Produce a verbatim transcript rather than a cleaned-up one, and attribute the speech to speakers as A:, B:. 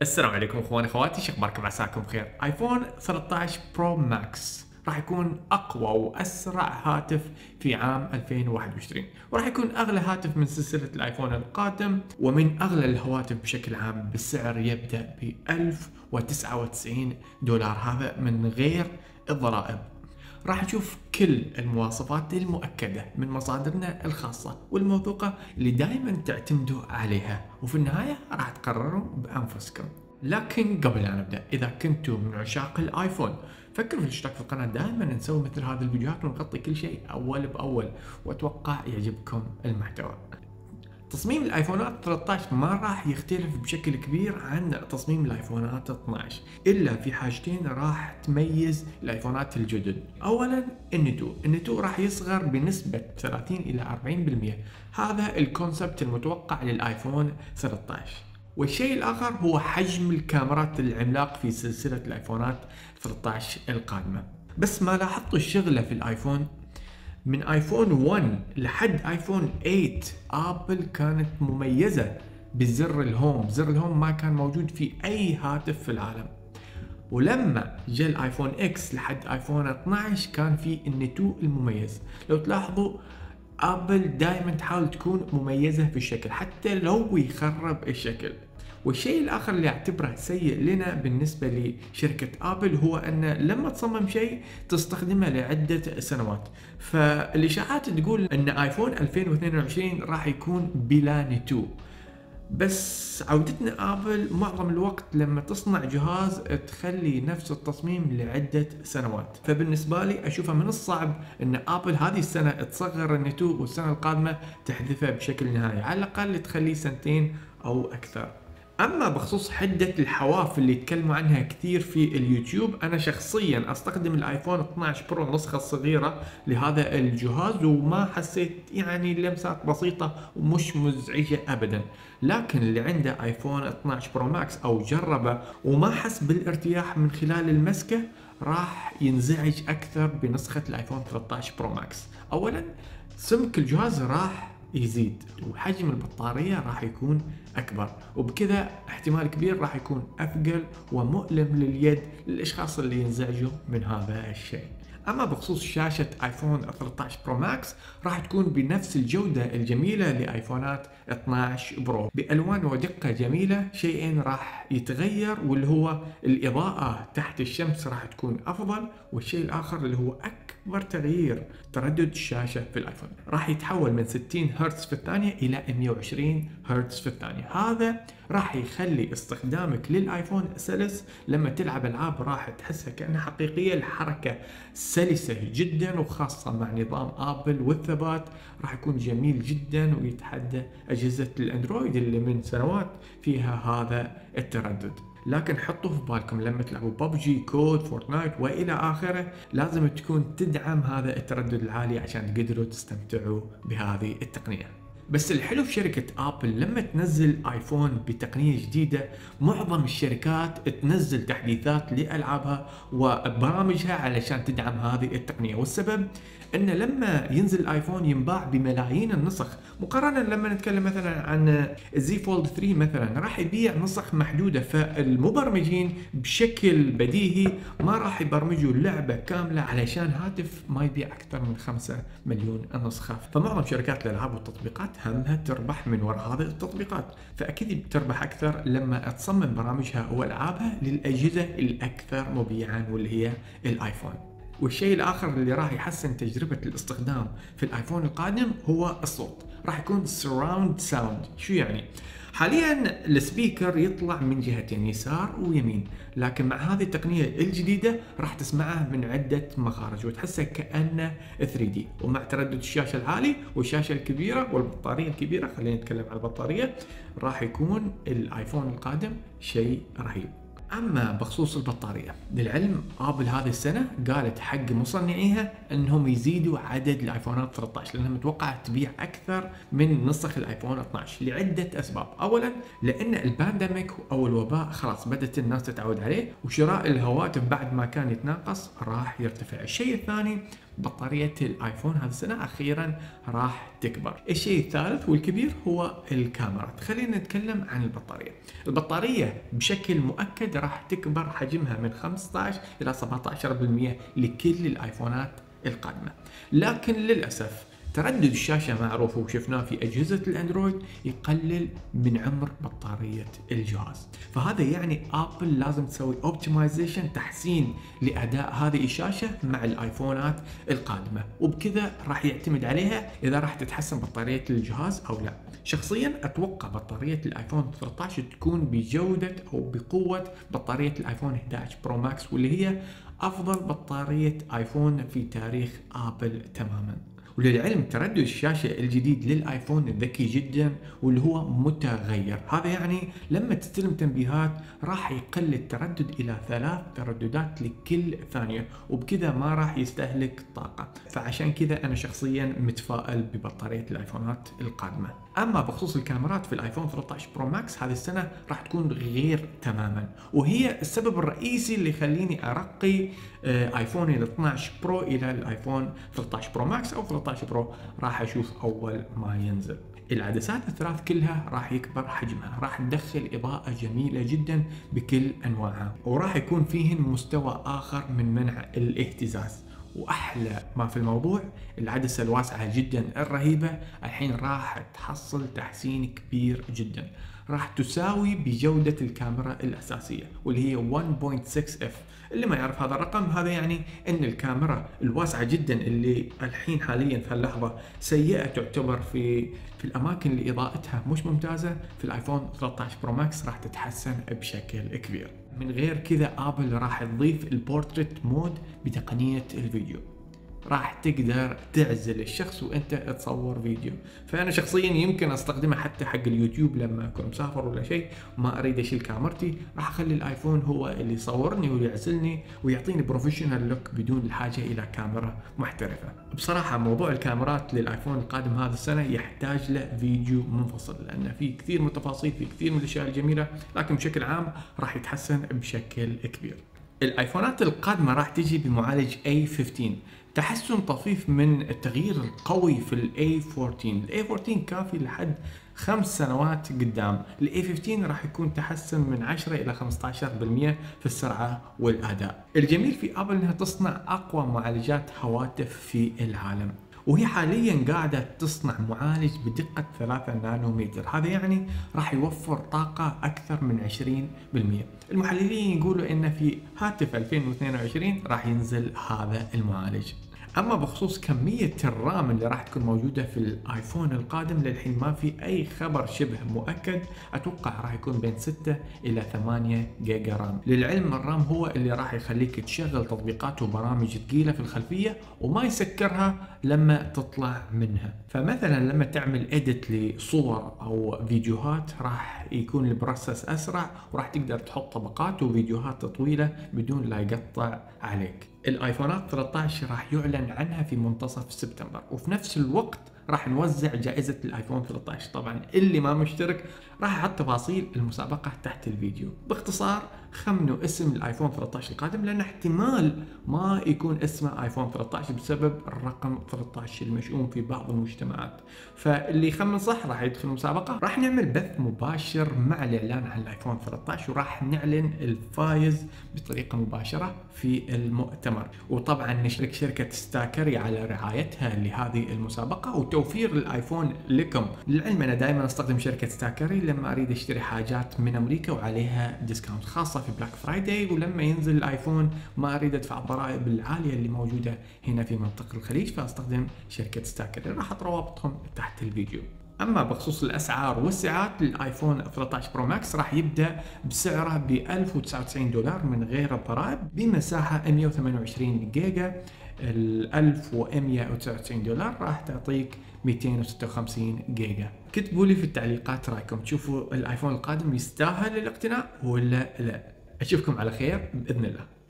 A: السلام عليكم اخواني اخواتي، شو اخباركم؟ عساكم بخير. ايفون ثلاثة عشر برو ماكس راح يكون اقوى واسرع هاتف في عام ألفين وواحد وعشرين، وراح يكون اغلى هاتف من سلسله الايفون القادم، ومن اغلى الهواتف بشكل عام بالسعر يبدا ب ألف وتسعة وتسعين دولار، هذا من غير الضرائب. راح نشوف كل المواصفات المؤكدة من مصادرنا الخاصة والموثوقة اللي دائما تعتمدوا عليها، وفي النهاية راح تقرروا بأنفسكم. لكن قبل لا نبدأ، إذا كنتم من عشاق الآيفون فكروا في الاشتراك في القناة، دائما نسوي مثل هذه الفيديوهات ونغطي كل شيء أول بأول، وأتوقع يعجبكم المحتوى. تصميم الايفونات ثلاثة عشر ما راح يختلف بشكل كبير عن تصميم الايفونات اثني عشر، الا في حاجتين راح تميز الايفونات الجدد. اولا النتو، النتو راح يصغر بنسبة ثلاثين الى أربعين بالمئة، هذا الكونسبت المتوقع للايفون ثلاثة عشر. والشيء الاخر هو حجم الكاميرات العملاق في سلسلة الايفونات ثلاثة عشر القادمة. بس ما لاحظتوا الشغلة في الايفون؟ من ايفون واحد لحد ايفون ثمانية ابل كانت مميزة بزر الهوم، زر الهوم ما كان موجود في اي هاتف في العالم. ولما جاء الايفون اكس لحد ايفون اثني عشر كان في النتو المميز. لو تلاحظوا ابل دائما تحاول تكون مميزة في الشكل حتى لو يخرب الشكل. والشيء الاخر اللي اعتبره سيء لنا بالنسبه لشركه ابل هو ان لما تصمم شيء تستخدمه لعده سنوات. فالاشاعات تقول ان ايفون ألفين واثنين وعشرين راح يكون بلا نتو، بس عودتنا ابل معظم الوقت لما تصنع جهاز تخلي نفس التصميم لعده سنوات. فبالنسبه لي اشوفها من الصعب ان ابل هذه السنه تصغر النتو والسنه القادمه تحذفه بشكل نهائي، على الاقل تخليه سنتين او اكثر. اما بخصوص حدة الحواف اللي يتكلموا عنها كثير في اليوتيوب، انا شخصيا استخدم الايفون اثني عشر برو النسخة الصغيرة لهذا الجهاز، وما حسيت يعني لمسات بسيطة ومش مزعجة ابدا. لكن اللي عنده ايفون اثني عشر برو ماكس او جربه وما حس بالارتياح من خلال المسكة راح ينزعج اكثر بنسخة الايفون ثلاثة عشر برو ماكس. اولا سمك الجهاز راح يزيد، وحجم البطارية راح يكون أكبر، وبكذا احتمال كبير راح يكون أثقل ومؤلم لليد للأشخاص اللي ينزعجوا من هذا الشيء. أما بخصوص شاشة ايفون ثلاثة عشر برو ماكس راح تكون بنفس الجودة الجميلة لايفونات اثني عشر برو، بألوان ودقة جميلة. شيئين راح يتغير واللي هو الإضاءة تحت الشمس راح تكون أفضل، والشيء الآخر اللي هو أكبر تغيير تردد الشاشة في الايفون، راح يتحول من ستين هرتز في الثانية إلى مئة وعشرين هرتز في الثانية. هذا راح يخلي استخدامك للايفون سلس، لما تلعب العاب راح تحسها كأنها حقيقية، الحركة سلسة جدا، وخاصة مع نظام ابل والثبات راح يكون جميل جدا ويتحدى اجهزة الاندرويد اللي من سنوات فيها هذا التردد. لكن حطوا في بالكم لما تلعبوا ببجي، كود، فورتنايت والى اخره لازم تكون تدعم هذا التردد العالي عشان تقدروا تستمتعوا بهذه التقنية. بس الحلو في شركة ابل لما تنزل ايفون بتقنية جديدة، معظم الشركات تنزل تحديثات لألعابها وبرامجها علشان تدعم هذه التقنية. والسبب ان لما ينزل الايفون ينباع بملايين النسخ، مقارنة لما نتكلم مثلا عن زي فولد ثلاثة مثلا راح يبيع نسخ محدودة. فالمبرمجين بشكل بديهي ما راح يبرمجوا لعبة كاملة علشان هاتف ما يبيع اكثر من خمسة مليون نسخة. فمعظم شركات الالعاب والتطبيقات همها تربح من وراء هذه التطبيقات، فاكيد بتربح اكثر لما تصمم برامجها والعابها للاجهزة الاكثر مبيعا واللي هي الايفون. والشيء الاخر اللي راح يحسن تجربة الاستخدام في الايفون القادم هو الصوت، راح يكون سراوند ساوند. شو يعني؟ حاليا السبيكر يطلع من جهتين يسار ويمين، لكن مع هذه التقنية الجديدة راح تسمعه من عدة مخارج وتحسه كأنه ثري دي. ومع تردد الشاشة العالي والشاشة الكبيرة والبطارية الكبيرة، خلينا نتكلم عن البطارية، راح يكون الايفون القادم شيء رهيب. اما بخصوص البطارية، للعلم ابل هذه السنة قالت حق مصنعيها انهم يزيدوا عدد الايفونات ثلاثة عشر، لانها متوقعة تبيع اكثر من نسخ الايفون اثني عشر لعدة اسباب. اولا لان البانديميك او الوباء خلاص بدأت الناس تتعود عليه، وشراء الهواتف بعد ما كان يتناقص راح يرتفع. الشيء الثاني بطارية الايفون هذه السنة اخيرا راح تكبر. الشيء الثالث والكبير هو الكاميرات. خلينا نتكلم عن البطارية. البطارية بشكل مؤكد راح تكبر حجمها من خمسة عشر إلى سبعة عشر بالمئة لكل الايفونات القادمة، لكن للأسف تردد الشاشة معروف وشفناه في أجهزة الأندرويد يقلل من عمر بطارية الجهاز، فهذا يعني آبل لازم تسوي اوبتمايزيشن تحسين لأداء هذه الشاشة مع الآيفونات القادمة، وبكذا راح يعتمد عليها إذا راح تتحسن بطارية الجهاز أو لا. شخصيا أتوقع بطارية الآيفون ثلاثة عشر تكون بجودة أو بقوة بطارية الآيفون إحدى عشر برو ماكس، واللي هي أفضل بطارية آيفون في تاريخ آبل تماما. وللعلم تردد الشاشة الجديد للآيفون ذكي جدا واللي هو متغير، هذا يعني لما تستلم تنبيهات راح يقل التردد إلى ثلاث ترددات لكل ثانية، وبكذا ما راح يستهلك طاقة، فعشان كذا أنا شخصيا متفائل ببطارية الآيفونات القادمة. أما بخصوص الكاميرات في الآيفون ثلاثة عشر برو ماكس هذه السنة راح تكون غير تماما، وهي السبب الرئيسي اللي يخليني أرقي آيفوني ال اثني عشر برو إلى الآيفون ثلاثة عشر برو ماكس أو ثلاثة عشر برو راح أشوف أول ما ينزل. العدسات الثلاث كلها راح يكبر حجمها، راح ندخل إضاءة جميلة جدا بكل أنواعها، وراح يكون فيهن مستوى آخر من منع الاهتزاز. واحلى ما في الموضوع العدسه الواسعه جدا الرهيبه الحين راح تحصل تحسين كبير جدا، راح تساوي بجوده الكاميرا الاساسيه واللي هي واحد فاصلة ستة اف. اللي ما يعرف هذا الرقم، هذا يعني ان الكاميرا الواسعه جدا اللي الحين حاليا في اللحظه سيئه تعتبر في في الاماكن اللي اضاءتها مش ممتازه، في الايفون ثلاثة عشر برو ماكس راح تتحسن بشكل كبير. من غير كذا ابل راح تضيف البورتريت مود بتقنيه الفيديو، راح تقدر تعزل الشخص وانت تصور فيديو، فانا شخصيا يمكن استخدمه حتى حق اليوتيوب لما اكون مسافر ولا شيء ما اريد اشيل كاميرتي، راح اخلي الايفون هو اللي يصورني ويعزلني ويعطيني بروفيشنال لوك بدون الحاجه الى كاميرا محترفه. بصراحه موضوع الكاميرات للايفون القادم هذا السنه يحتاج له فيديو منفصل، لان في كثير من التفاصيل، في كثير من الاشياء الجميله، لكن بشكل عام راح يتحسن بشكل كبير. الايفونات القادمه راح تجي بمعالج إيه خمسة عشر، تحسن طفيف من التغيير القوي في ال إيه أربعة عشر. ال إيه أربعة عشر كافي لحد خمس سنوات قدام، ال إيه خمسة عشر راح يكون تحسن من عشرة إلى خمسة عشر بالمئة في السرعة والأداء. الجميل في أبل أنها تصنع أقوى معالجات هواتف في العالم، وهي حاليا قاعدة تصنع معالج بدقة ثلاثة نانومتر، هذا يعني راح يوفر طاقة أكثر من عشرين بالمئة. المحللين يقولوا إن في هاتف ألفين واثنين وعشرين راح ينزل هذا المعالج. اما بخصوص كمية الرام اللي راح تكون موجودة في الايفون القادم للحين ما في اي خبر شبه مؤكد، اتوقع راح يكون بين ستة الى ثمانية جيجا رام. للعلم الرام هو اللي راح يخليك تشغل تطبيقات وبرامج ثقيلة في الخلفية وما يسكرها لما تطلع منها، فمثلا لما تعمل اديت لصور او فيديوهات راح يكون البروسس اسرع وراح تقدر تحط طبقات وفيديوهات طويلة بدون لا يقطع عليك. الايفونات ثلاثة عشر راح يعلن عنها في منتصف سبتمبر، وفي نفس الوقت راح نوزع جائزة الايفون ثلاثة عشر. طبعا اللي ما مشترك راح احط تفاصيل المسابقة تحت الفيديو. باختصار خمنوا اسم الايفون ثلاثة عشر القادم، لان احتمال ما يكون اسمه ايفون ثلاثة عشر بسبب الرقم ثلاثة عشر المشؤوم في بعض المجتمعات، فاللي يخمن صح راح يدخل المسابقة. راح نعمل بث مباشر مع الاعلان عن الايفون ثلاثة عشر، وراح نعلن الفايز بطريقة مباشرة في المؤتمر، وطبعا نشارك شركة ستاكري على رعايتها لهذه المسابقة وتوفير الايفون لكم. للعلم انا دائما استخدم شركة ستاكري لما اريد اشتري حاجات من امريكا وعليها ديسكاونت، خاصة في بلاك فرايداي، ولما ينزل الايفون ما اريد ادفع الضرائب العالية اللي موجودة هنا في منطقة الخليج، فاستخدم شركة ستاكري. راح احط روابطهم تحت الفيديو. اما بخصوص الاسعار والسعات، الايفون ثلاثة عشر برو ماكس راح يبدا بسعره ب ألف وتسعة وتسعين دولار من غير الضرائب، بمساحه مئة وثمانية وعشرين جيجا. ال ألف ومئة وتسعة وتسعين دولار راح تعطيك مئتين وستة وخمسين جيجا. كتبوا لي في التعليقات رايكم، تشوفوا الايفون القادم يستاهل الاقتناء ولا لا؟ اشوفكم على خير باذن الله.